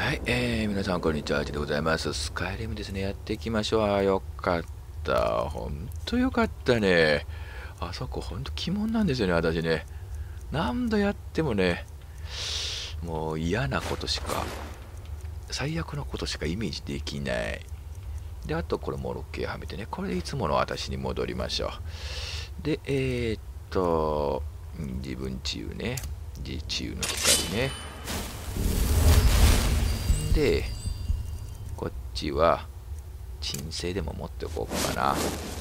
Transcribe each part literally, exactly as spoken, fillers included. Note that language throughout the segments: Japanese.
はい、えー、皆さんこんにちは、アーチでございます。スカイリムですね、やっていきましょう。あー、よかった。ほんとよかったね。あそこほんと鬼門なんですよね、私ね。何度やってもね、もう嫌なことしか、最悪のことしかイメージできない。で、あとこれモロッケはめてね、これでいつもの私に戻りましょう。で、えー、っと、自分治癒ね。自治癒の光ね。で、こっちは鎮静でも持っておこうかな。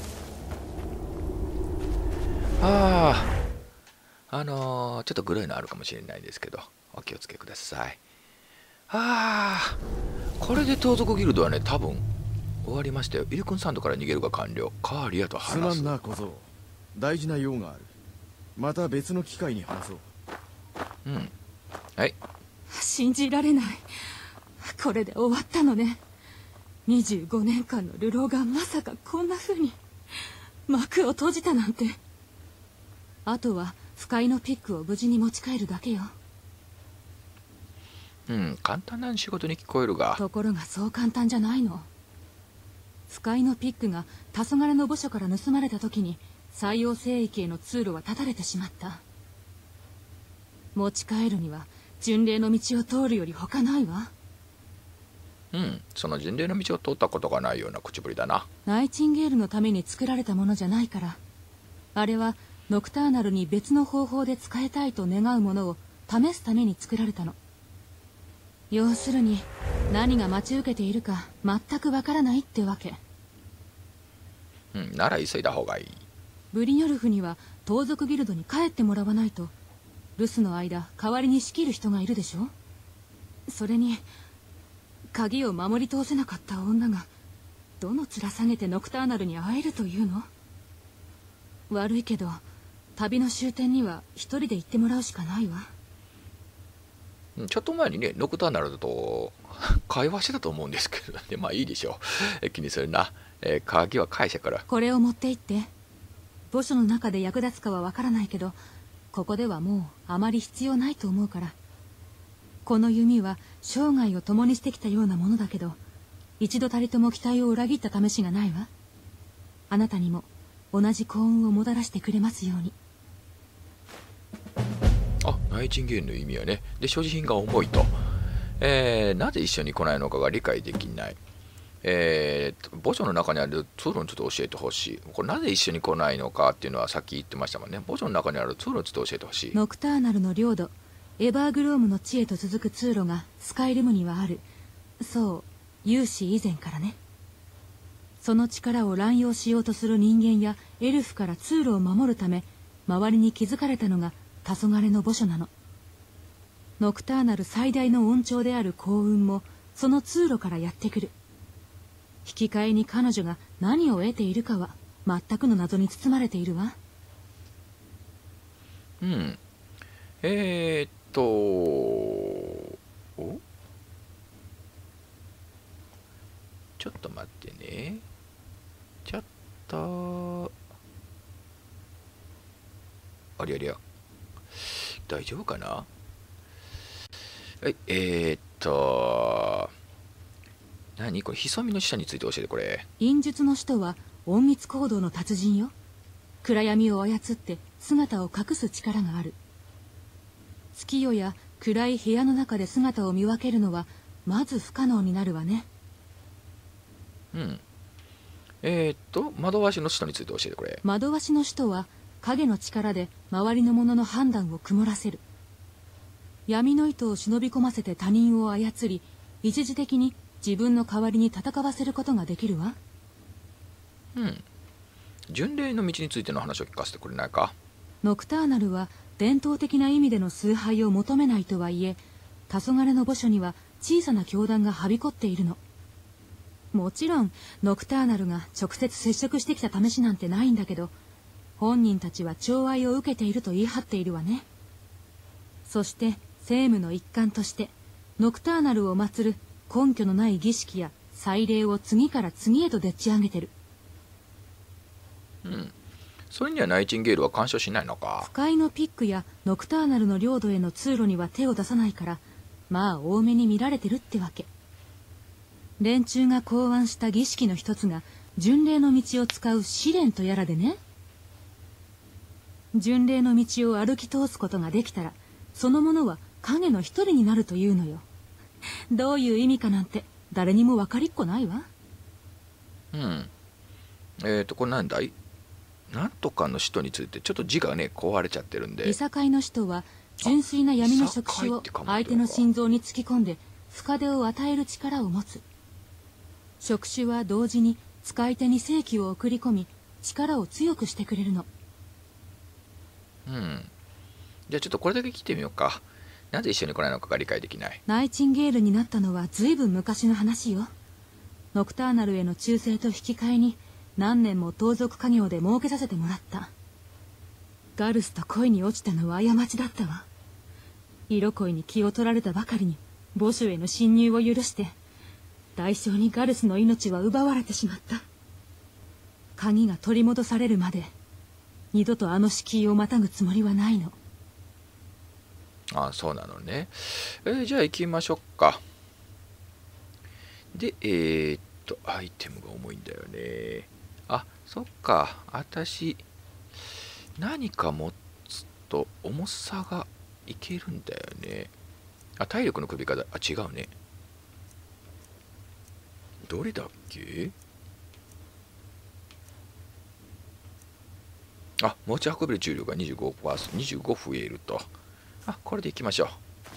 ああ、あのー、ちょっとグロいのあるかもしれないですけど、お気をつけください。ああ、これで盗賊ギルドはね、多分終わりましたよ。イルクンサンドから逃げるが完了。カーリアと話す。 すまんな小僧、大事な用がある。また別の機会に話そう。 うん、はい。 信じられない。これで終わったのね。にじゅうごねんかんの流浪がまさかこんな風に幕を閉じたなんて。あとは腐海のピックを無事に持ち帰るだけよ。 うん、簡単な仕事に聞こえるが。 ところがそう簡単じゃないの。腐海のピックが黄昏の墓所から盗まれた時に西洋聖域への通路は断たれてしまった。持ち帰るには巡礼の道を通るより他ないわ。 うん、その巡礼の道を通ったことがないような口ぶりだな。 ナイチンゲールのために作られたものじゃないから。あれはノクターナルに別の方法で使いたいと願うものを試すために作られたの。要するに何が待ち受けているか全くわからないってわけ。 うん、なら急いだ方がいい。 ブリニョルフには盗賊ギルドに帰ってもらわないと。留守の間代わりに仕切る人がいるでしょ。それに鍵を守り通せなかった女がどの面下げてノクターナルに会えるというの。悪いけど旅の終点には一人で行ってもらうしかないわ。 ちょっと前にね、ノクターナルと会話してたと思うんですけどね。まあいいでしょう。気にするな。えー、鍵は返したから。 これを持って行って。墓所の中で役立つかはわからないけど、ここではもうあまり必要ないと思うから。この弓は生涯を共にしてきたようなものだけど、一度たりとも期待を裏切った試しがないわ。あなたにも同じ幸運をもたらしてくれますように。 あ、ナイチンゲールの意味はね。で、所持品が重いと。えー、なぜ一緒に来ないのかが理解できない。えー、墓所の中にある通路にちょっと教えてほしい。これなぜ一緒に来ないのかっていうのはさっき言ってましたもんね。墓所の中にある通路にちょっと教えてほしい。 ノクターナルの領土、エバーグロームの地へと続く通路がスカイルムにはある。そう、有史以前からね。その力を乱用しようとする人間やエルフから通路を守るため、周りに築かれたのが黄昏の墓所なの。ノクターナル最大の恩寵である幸運もその通路からやってくる。引き換えに彼女が何を得ているかは全くの謎に包まれているわ。 うん。えー、っとおちょっと待ってね。ちょっとありゃりゃ大丈夫かな。はい、えー、っと何これ、潜みの使者について教えてこれ。 陰術の使徒は隠密行動の達人よ。暗闇を操って姿を隠す力がある。月夜や暗い部屋の中で姿を見分けるのはまず不可能になるわね。 うん。えー、っと惑わしの使徒について教えてくれ。 惑わしの使徒は影の力で周りの者の判断を曇らせる。闇の糸を忍び込ませて他人を操り、一時的に自分の代わりに戦わせることができるわ。 うん。巡礼の道についての話を聞かせてくれないか。 ノクターナルは伝統的な意味での崇拝を求めないとはいえ、黄昏の墓所には小さな教団がはびこっているの。もちろんノクターナルが直接接触してきた試しなんてないんだけど、本人たちは寵愛を受けていると言い張っているわね。そして聖務の一環としてノクターナルを祀る根拠のない儀式や祭礼を次から次へとでっち上げてる。 うん。それにはナイチンゲールは干渉しないのか。 腐海のピックやノクターナルの領土への通路には手を出さないから、 まあ多めに見られてるってわけ。連中が考案した儀式の一つが巡礼の道を使う試練とやらでね。巡礼の道を歩き通すことができたら、そのものは影の一人になるというのよ。どういう意味かなんて誰にも分かりっこないわ。 うん。えっとこれなんだい、なんとかの使徒についてちょっと字がね壊れちゃってるんで。 いさかいの使徒は純粋な闇の触手を相手の心臓に突き込んで深手を与える力を持つ。触手は同時に使い手に生気を送り込み力を強くしてくれるの。 うん。じゃあちょっとこれだけ聞いてみようか。なぜ一緒に来ないのかが理解できない。 ナイチンゲールになったのは随分昔の話よ。ノクターナルへの忠誠と引き換えに何年も盗賊家業で儲けさせてもらった。ガルスと恋に落ちたのは過ちだったわ。色恋に気を取られたばかりに墓所への侵入を許して代償にガルスの命は奪われてしまった。鍵が取り戻されるまで二度とあの敷居をまたぐつもりはないの。 ああ、そうなのね。えーじゃあ行きましょうか。で、えーっと、アイテムが重いんだよね。あ、そっか。私、何か持つと重さがいけるんだよね。あ、体力の首方。あ、違うね。どれだっけ。あ、持ち運べる重量が にじゅうごパーセント、にじゅうご増えると。あ、これでいきましょ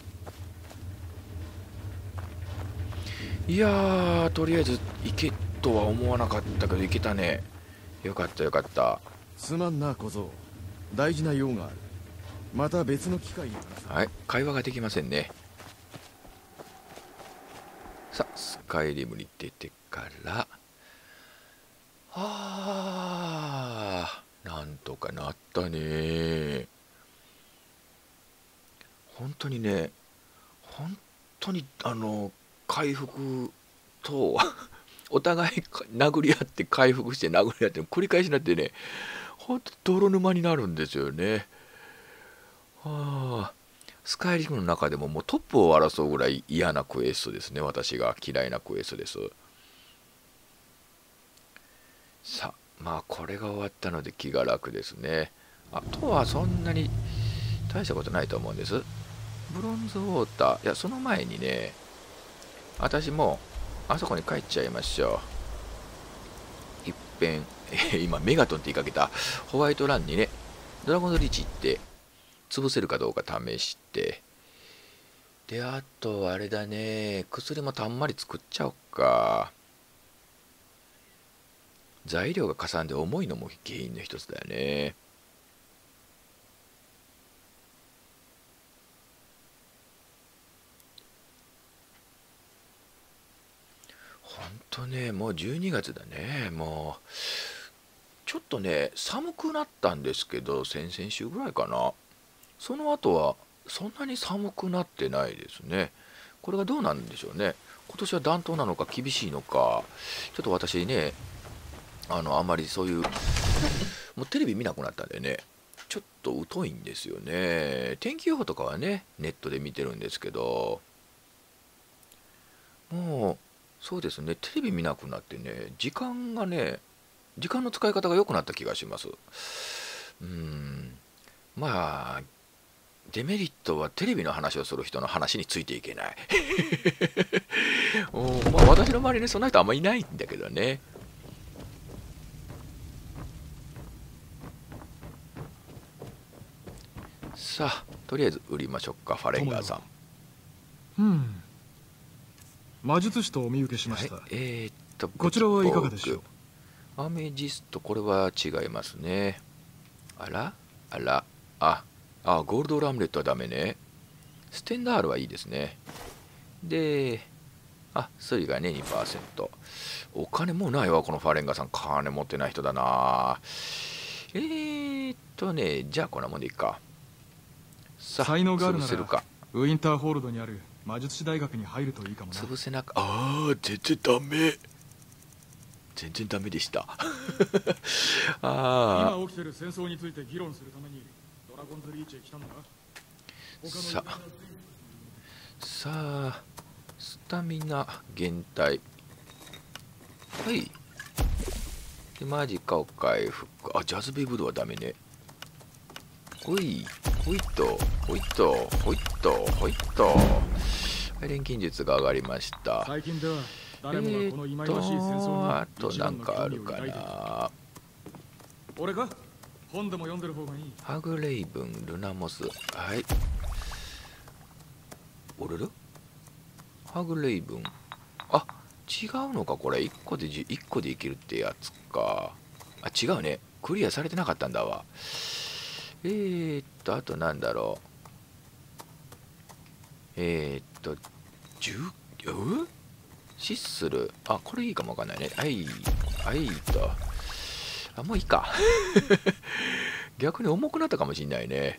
う。いやー、とりあえず行けとは思わなかったけど行けたね。よかったよかった。 すまんな小僧、大事な用がある。また別の機会に話す。 はい、会話ができませんね。さあ、スカイリムに出てからあー、なんとかなったね。本当にね、本当にあの回復とお互い殴り合って回復して殴り合っての繰り返しになってね、ほんと泥沼になるんですよね。はあ、スカイリムの中でももうトップを争うぐらい嫌なクエストですね。私が嫌いなクエストです。さあ、まあこれが終わったので気が楽ですね。あとはそんなに大したことないと思うんです。ブロンズウォーター、いやその前にね、私もあそこに帰っちゃいましょう。いっぺん、え今メガトンって言いかけたホワイトランにね、ドラゴンズリーチ行って潰せるかどうか試して、であとあれだね、薬もたんまり作っちゃおうか。材料がかさんで重いのも原因の一つだよね。ほんとね、もうじゅうにがつだね。もうちょっとね寒くなったんですけど、先々週ぐらいかな。その後はそんなに寒くなってないですね。これがどうなんでしょうね。今年は暖冬なのか厳しいのか、ちょっと私ね、あのあんまりそういうもうテレビ見なくなったんでね、ちょっと疎いんですよね。天気予報とかはねネットで見てるんですけど、もうそうですね、テレビ見なくなってね、時間がね、時間の使い方が良くなった気がします。うーん、まあデメリットはテレビの話をする人の話についていけないおまあ私の周りにそんな人あんまりいないんだけどね。さあ、とりあえず売りましょうか、ファレンガーさん。 うん魔術師とお見受けしました、 はい、えー、っとこちらはいかがでしょう。 アメジスト、これは違いますね。あらあら、ああ、ゴールドラムレットはダメね。ステンダールはいいですね。で、あ、スリがね にパーセント。 お金もうないわこのファレンガーさん。金持ってない人だな。えーっとね、じゃあこんなもんでいいか。さあ、 才能があるな潰せるか。 ウィンターホールドにある魔術師大学に入るといいかもな。 潰せなく、ああ全然ダメ、全然ダメでしたああ、 今起きてる戦争について議論するためにドラゴンズリーチへ来たんだ。 さあさあスタミナ減退。はい。でマジカを回復。あ、ジャズビーブドウはダメね。ほいほいっとほいっとほいっとほいっと。はい、錬金術が上がりました。 最近では誰もがこの忌々しい戦争にあとなんかあるかな。 俺か本でも読んでる方がいい。 ハグレイブン、ルナモス。はい。おるるハグレイブン。あ、違うのかこれ。いっこでいっこでいけるってやつか。あ、違うね。クリアされてなかったんだわ。えーっとあとなんだろう。えーっとじゅううシッスル。あ、これいいかもわかんないね。はいはいと。あ、もういいか。逆に重くなったかもしんないね。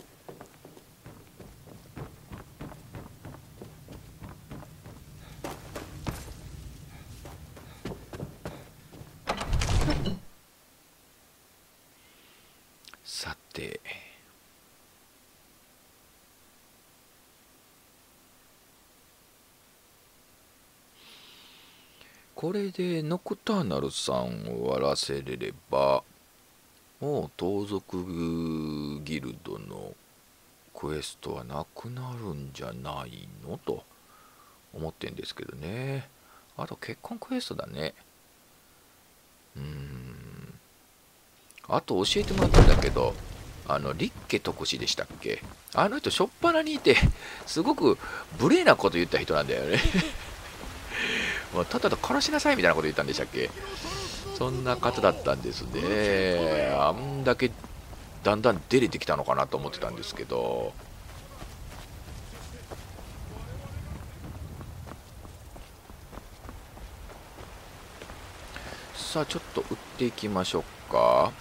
さてこれでノクターナルさんを終わらせれればもう盗賊ギルドのクエストはなくなるんじゃないのと思ってんですけどね。あと結婚クエストだね。うーんあと教えてもらったんだけど、あのリッケ特使でしたっけ。あの人しょっぱなにいてすごく無礼なこと言った人なんだよね。もうただただ殺しなさいみたいなこと言ったんでしたっけ。そんな方だったんですね。あんだけだんだん出れてきたのかなと思ってたんですけど。さあちょっと打っていきましょうか。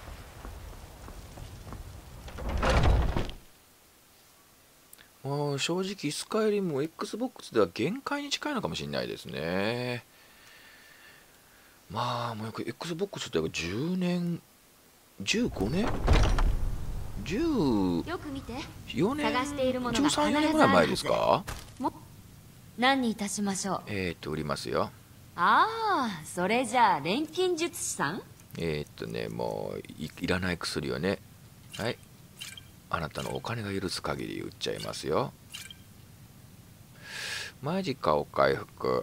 もう正直スカイリムも Xbox では限界に近いのかもしれないですね。まあもう Xbox ってじゅうねんじゅうごねんじゅうよねんじゅうさん、よねんぐらい前ですか。 何にいたしましょう。 えっと売りますよ。 ああ、それじゃあ錬金術師さん。 えっとねもう い, いらない薬をね。はい、あなたのお金が許す限り売っちゃいますよ。マジカを回復。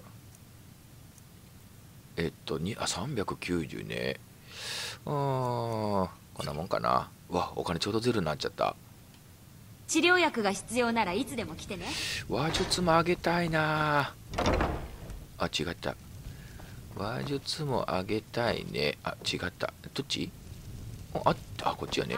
えっとにあさんびゃくきゅうじゅうね。うーんこんなもんかな。うわお金ちょうどゼロになっちゃった。 治療薬が必要ならいつでも来てね。 話術も上げたいなあ。違った。話術も上げたいね。あ違った。どっち。ああこっちやね。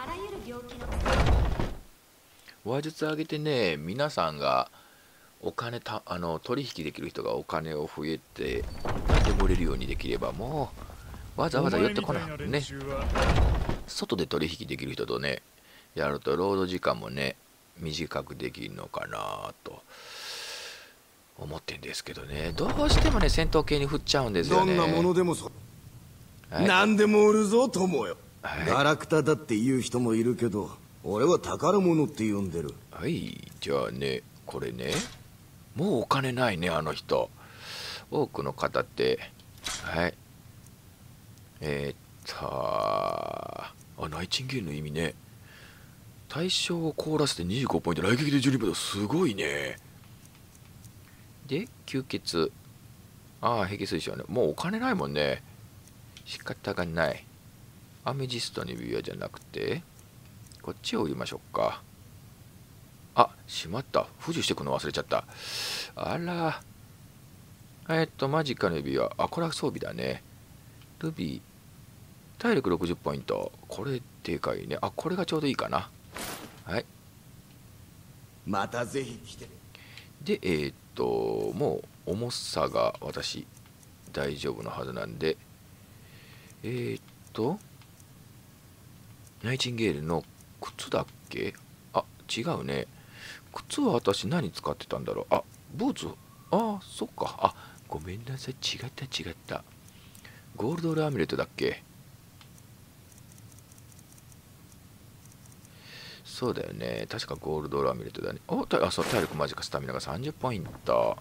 話術上げてね、皆さんがお金たあの取引できる人がお金を増えて何でも売れるようにできれば、もうわざわざ寄ってこなくてね。外で取引できる人とねやると労働時間もね短くできるのかなと思ってんですけどね。どうしてもね戦闘系に振っちゃうんですよね。 どんなものでもそ、 はい、 何でも売るぞ友よ、 はい、 ガラクタだって言う人もいるけど俺は宝物って呼んでる。 はい、じゃあねこれねもうお金ないねあの人。多くの方ってはいえー、っとあナイチンゲールの意味ね。対象を凍らせてにじゅうごポイント、雷撃でじゅうにポイント、すごいね。で吸血。ああ、ヘキスでしょうね。もうお金ないもんね。仕方がない。アメジストの指輪じゃなくてこっちを売りましょうか。あ、しまった。付与してくの忘れちゃった。あら。えっとマジカの指輪。あ、これは装備だね。ルビー体力ろくじゅうポイント。これでかいね。あ、これがちょうどいいかな。はい。 またぜひ来て。 で、えー、っと、もう重さが私大丈夫なはずなんで、えー、っと、ナイチンゲールの靴だっけ。あ、違うね。靴は私何使ってたんだろう。あ、ブーツ。あ、そっか。あ、ごめんなさい。違った違った。ゴールドールアミュレットだっけ。 そうだよね。確かゴールドラミレットだね。おたあ、そう、体力マジか。スタミナがさんじゅっポイント。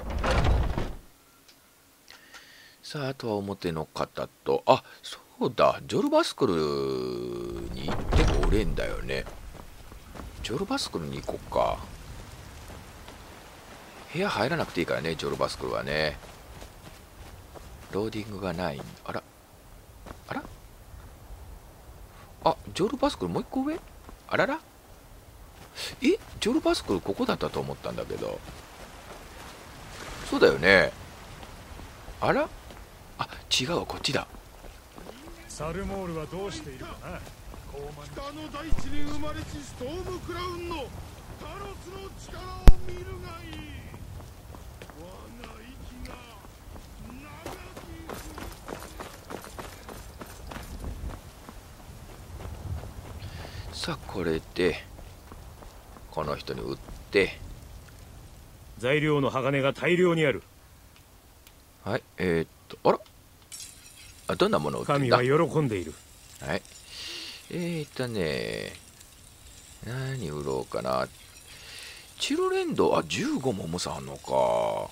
さあ、あとは表の方と、あ、そうだ、ジョルバスクルに行ってもおれんだよね。ジョルバスクルに行こっか。部屋入らなくていいからね、ジョルバスクルはね。ローディングがない。あらあらあ、ジョルバスクルもう一個上、あららえ、ジョルバスクルここだったと思ったんだけど。そうだよね。あらあ、違うわ、こっちだ。 サルモールはどうしているかな。 北の大地に生まれしストームクラウンのタロスの力を見るがいい。我が息が長き。 さあ、これでこの人に売って、 材料の鋼が大量にある。 はい、えー、っとあらあ、どんなものを売ってんだ。 神は喜んでいる。 はい、えー、っとね、何売ろうかな。チルレンド、あ、じゅうごも重さあんのか。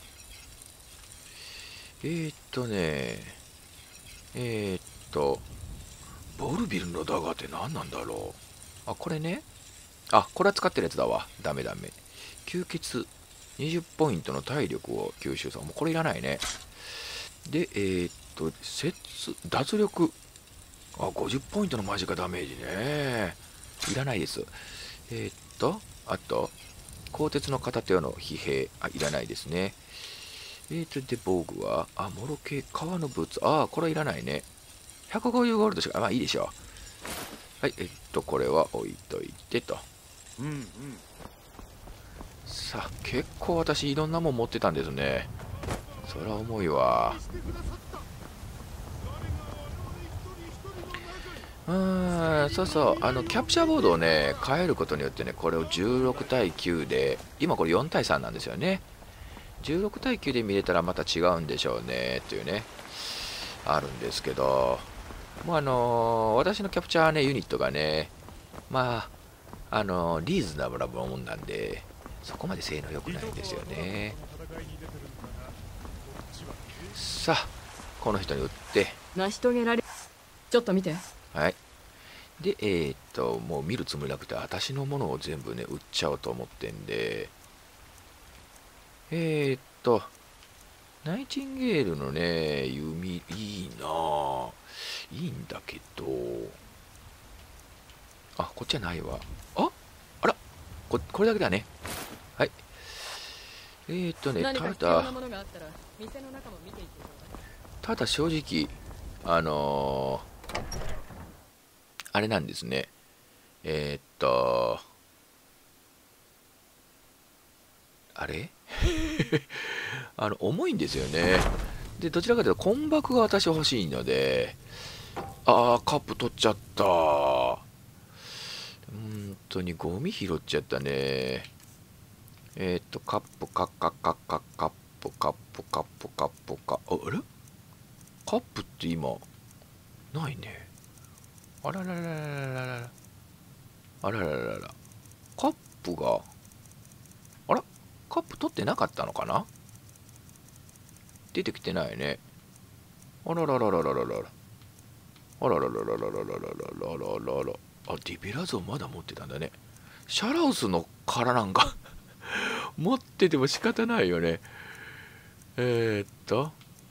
えー、っとね、えー、っとボルビルのダガーって何なんだろう。あ、これね。あ、これは使ってるやつだわ。ダメダメ。吸血にじゅうポイントの体力を吸収さ。もうこれいらないね。で、えー、っと、節、脱力。あ、ごじゅうポイントのマジカダメージね。いらないです。えー、っと、あと、鋼鉄の片手用の疲弊。あ、いらないですね。えー、っと、で、防具は、あ、モロ系、革のブーツ。あ、これいらないね。ひゃくごじゅうゴールドしか、まあいいでしょう。はい、えっと、これは置いといてと。 うんうん。 さあ、結構私いろんなもん持ってたんですね。そりゃ重いわ。うーん、そうそう、あのキャプチャーボードをね変えることによってね、これをじゅうろくたいきゅうで、今これよんたいさんなんですよね。じゅうろくたいきゅうで見れたらまた違うんでしょうねっていうね、あるんですけど、もうあのー私のキャプチャーねユニットがね、まああのーリーズナブルなもんなんで、そこまで性能良くないんですよね。さあ、この人に売って、 成し遂げられ。ちょっと見て。 はい。で、えー、っと、もう見るつもりなくて、私のものを全部ね、売っちゃおうと思ってんで、えー、っと、ナイチンゲールのね、弓、いいなぁ。いいんだけど、あ、こっちじゃないわ。ああらこ、これだけだね。はい。えー、っとね、ただ、ただ正直、あのー、あれなんですね。えー、っと、あれあの、重いんですよね。で、どちらかというと、コンバクが私欲しいので、あー、カップ取っちゃった。本当にゴミ拾っちゃったね。えー、っと、カップ、カッカッカッカッカップ、カップ、カップ、カップ、カップ、あれカップって今、ないね。あららららららら。あららららら。カップが、あらカップ取ってなかったのかな。出てきてないね。あらららららららら。あらららららららららららら。あ、ディベラゾンまだ持ってたんだね。シャラウスの殻なんか持ってても仕方ないよね。えー、っと。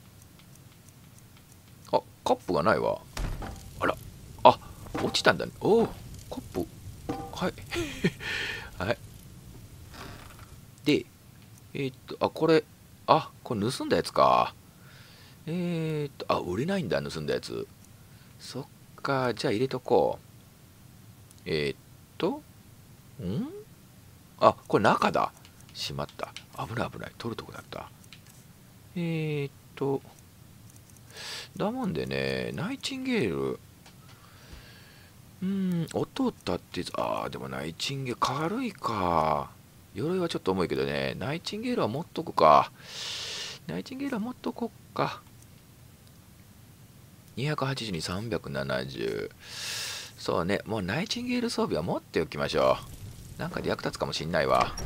あ、カップがないわ。あら。あ、落ちたんだね。おお、カップ。はい。はい。で、えー、っと、あ、これ、あ、これ盗んだやつか。えー、っと、あ、売れないんだ、盗んだやつ。そっか、じゃあ入れとこう。えー、っと、んあ、これ中だ。しまった。危ない危ない。取るとこだった。えー、っと、だもんでね、ナイチンゲール、うーん、音立って、あー、でもナイチンゲール、軽いか。鎧はちょっと重いけどね、ナイチンゲールは持っとくか。ナイチンゲールは持っとこっか。にひゃくはちじゅうに、さんびゃくななじゅう。 そうね、もうナイチンゲール装備は持っておきましょう。なんかで役立つかもしんないわ。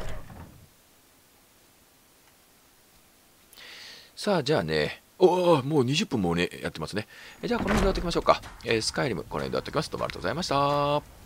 さあ、じゃあね、おお、もうにじゅっぷんもね、やってますね。えじゃあ、この辺でやっておきましょうか。えー、スカイリム、この辺でやっておきます。どうもありがとうございました。